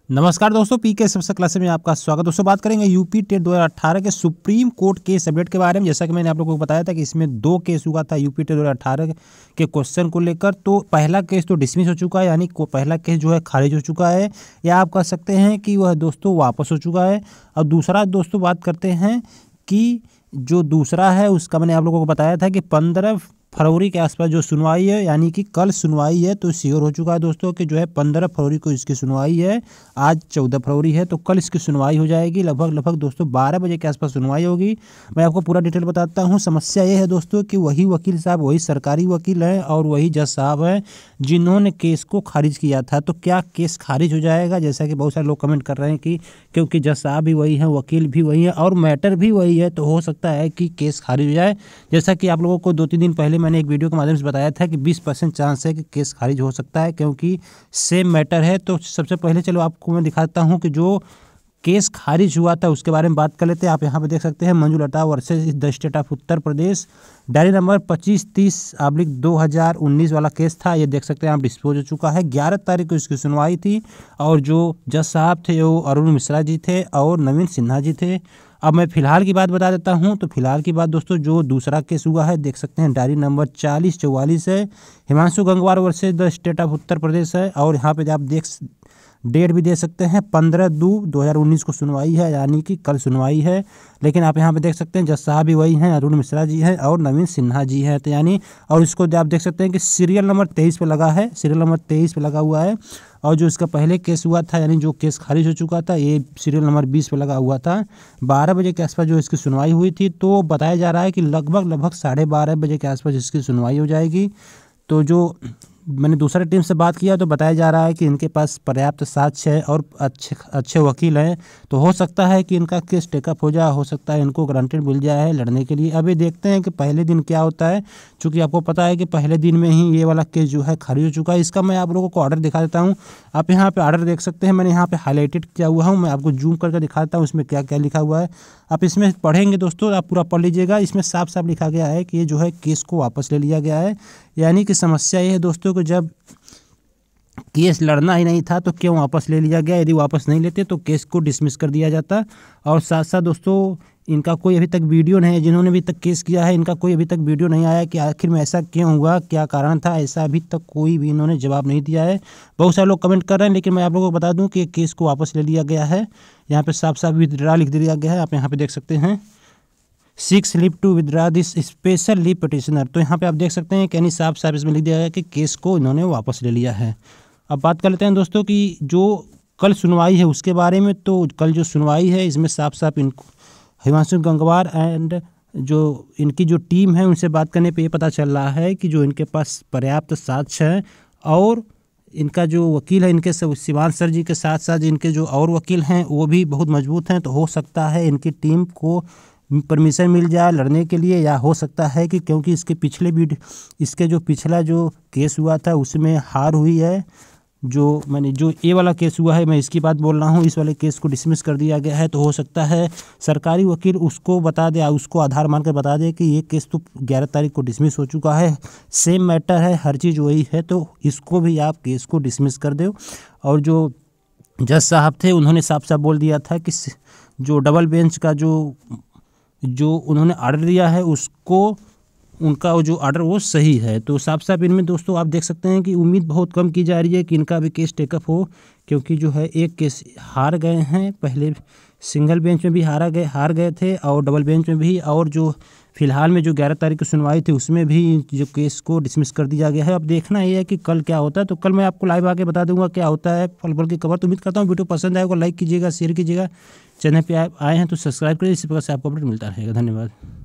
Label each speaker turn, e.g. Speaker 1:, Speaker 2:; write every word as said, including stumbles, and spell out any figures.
Speaker 1: नमस्कार दोस्तों, पी के सबसे क्लास में आपका स्वागत। दोस्तों बात करेंगे यूपी टेट दो हज़ार अठारह के सुप्रीम कोर्ट केस अपडेट के बारे में। जैसा कि मैंने आप लोगों को बताया था कि इसमें दो केस हुआ था यूपी टेट दो हज़ार अठारह के क्वेश्चन को लेकर। तो पहला केस तो डिसमिस हो चुका है, यानी पहला केस जो है खारिज हो चुका है, या आप कह सकते हैं कि वह दोस्तों वापस हो चुका है। और दूसरा दोस्तों बात करते हैं कि जो दूसरा है उसका मैंने आप लोगों को बताया था कि पंद्रह फरवरी के आसपास जो सुनवाई है, यानी कि कल सुनवाई है, तो श्योर हो चुका है दोस्तों कि जो है पंद्रह फरवरी को इसकी सुनवाई है। आज चौदह फरवरी है, तो कल इसकी सुनवाई हो जाएगी। लगभग लगभग दोस्तों बारह बजे के आसपास सुनवाई होगी। मैं आपको पूरा डिटेल बताता हूँ। समस्या ये है दोस्तों कि वही वकील साहब, वही सरकारी वकील हैं और वही जज साहब हैं जिन्होंने केस को खारिज किया था। तो क्या केस खारिज हो जाएगा, जैसा कि बहुत सारे लोग कमेंट कर रहे हैं कि क्योंकि जज साहब भी वही हैं, वकील भी वही है और मैटर भी वही है, तो हो सकता है कि केस खारिज हो जाए। जैसा कि आप लोगों को दो तीन दिन पहले मैंने एक वीडियो के माध्यम से बताया था कि बीस परसेंट चांस है कि केस खारिज हो सकता है, क्योंकि सेम मैटर है। तो सबसे पहले चलो आपको मैं दिखाता हूं कि जो केस खारिज हुआ था उसके बारे में बात कर लेते हैं। आप यहां पे देख सकते हैं Manjulata versus the state of Uttar Pradesh, diary number पच्चीस तीस आब्लिक दो हज़ार उन्नीस वाला केस था। ये देख सकते हैं आप, डिस्पोज हो चुका है। ग्यारह तारीख को इसकी सुनवाई थी और जो जज साहब थे वो अरुण मिश्रा जी थे और नवीन सिन्हा जी थे। अब मैं फ़िलहाल की बात बता देता हूं। तो फिलहाल की बात दोस्तों, जो दूसरा केस हुआ है देख सकते हैं, डायरी नंबर चालीस चौवालीस है, Himanshu Gangwar versus the state of Uttar Pradesh है। और यहाँ पे आप देख डेट भी दे सकते हैं, पंद्रह दो दो हज़ार उन्नीस को सुनवाई है, यानी कि कल सुनवाई है। लेकिन आप यहाँ पे देख सकते हैं जज साहब भी वही हैं, अरुण मिश्रा जी हैं और नवीन सिन्हा जी हैं। तो यानी और इसको आप देख सकते हैं कि सीरियल नंबर तेईस पे लगा है, सीरियल नंबर तेईस पे लगा हुआ है। और जो इसका पहले केस हुआ था, यानी जो केस खारिज हो चुका था, ये सीरियल नंबर बीस पे लगा हुआ था। बारह बजे के आसपास जो इसकी सुनवाई हुई थी, तो बताया जा रहा है कि लगभग लगभग साढ़े बारह बजे के आसपास इसकी सुनवाई हो जाएगी। तो जो मैंने दूसरे टीम से बात किया तो बताया जा रहा है कि इनके पास पर्याप्त साक्ष्य है और अच्छे अच्छे वकील हैं, तो हो सकता है कि इनका केस टेकअप हो जाए, हो सकता है इनको गारंटी मिल जाए लड़ने के लिए। अभी देखते हैं कि पहले दिन क्या होता है, क्योंकि आपको पता है कि पहले दिन में ही ये वाला केस जो है खारिज हो चुका है। इसका मैं आप लोगों को ऑर्डर दिखा देता हूँ। आप यहाँ पर ऑर्डर देख सकते हैं, मैंने यहाँ पर हाईलाइटेड किया हुआ हूँ। मैं आपको जूम करके दिखाता हूँ इसमें क्या क्या लिखा हुआ है। आप इसमें पढ़ेंगे दोस्तों, आप पूरा पढ़ लीजिएगा। इसमें साफ साफ लिखा गया है कि ये जो है केस को वापस ले लिया गया है। यानी कि समस्या ये है दोस्तों कि जब केस लड़ना ही नहीं था तो क्यों वापस ले लिया गया। यदि वापस नहीं लेते तो केस को डिसमिस कर दिया जाता। और साथ साथ दोस्तों इनका कोई अभी तक वीडियो नहीं है, जिन्होंने अभी तक केस किया है इनका कोई अभी तक वीडियो नहीं आया कि आखिर में ऐसा क्यों हुआ, क्या कारण था, ऐसा अभी तक कोई भी इन्होंने जवाब नहीं दिया है। बहुत सारे लोग कमेंट कर रहे हैं, लेकिन मैं आप लोगों को बता दूं कि केस को वापस ले लिया गया है। यहाँ पे साफ साफ विथड्रा लिख दिया गया है। आप यहाँ पे देख सकते हैं, seeks leave to withdraw this special leave petitioner. तो यहाँ पे आप देख सकते हैं कि यानी साफ साफ इसमें लिख दिया गया कि केस को इन्होंने वापस ले लिया है। अब बात कर लेते हैं दोस्तों कि जो कल सुनवाई है उसके बारे में। तो कल जो सुनवाई है इसमें साफ साफ इनको हिमांशु गंगवार एंड जो इनकी जो टीम है उनसे बात करने पे ये पता चल रहा है कि जो इनके पास पर्याप्त साक्ष्य है और इनका जो वकील है, इनके शिवान सर जी के साथ साथ इनके जो और वकील हैं वो भी बहुत मजबूत हैं। तो हो सकता है इनकी टीम को परमिशन मिल जाए लड़ने के लिए, या हो सकता है कि क्योंकि इसके पिछले भी इसके जो पिछला जो केस हुआ था उसमें हार हुई है। जो मैंने जो ये वाला केस हुआ है, मैं इसकी बात बोल रहा हूँ, इस वाले केस को डिसमिस कर दिया गया है। तो हो सकता है सरकारी वकील उसको बता दे, उसको आधार मानकर बता दे कि ये केस तो ग्यारह तारीख को डिसमिस हो चुका है, सेम मैटर है, हर चीज़ वही है, तो इसको भी आप केस को डिसमिस कर दो। और जो जज साहब थे उन्होंने साफ साफ बोल दिया था कि जो डबल बेंच का जो जो उन्होंने ऑर्डर दिया है उसको, उनका जो ऑर्डर वो सही है। तो साफ साफ इनमें दोस्तों आप देख सकते हैं कि उम्मीद बहुत कम की जा रही है कि इनका भी केस टेकअप हो, क्योंकि जो है एक केस हार गए हैं, पहले सिंगल बेंच में भी हारा गए हार गए थे और डबल बेंच में भी, और जो फिलहाल में जो ग्यारह तारीख की सुनवाई थी उसमें भी जो केस को डिसमिस कर दिया गया है। अब देखना ये है कि कल क्या होता है। तो कल मैं आपको लाइव आके बता दूंगा क्या होता है पल पल की खबर। तो उम्मीद करता हूँ वीडियो पसंद आएगा, लाइक कीजिएगा, शेयर कीजिएगा, चैनल पे आए हैं तो सब्सक्राइब करिए, इसी प्रकार से आपको अपडेट मिलता रहेगा। धन्यवाद।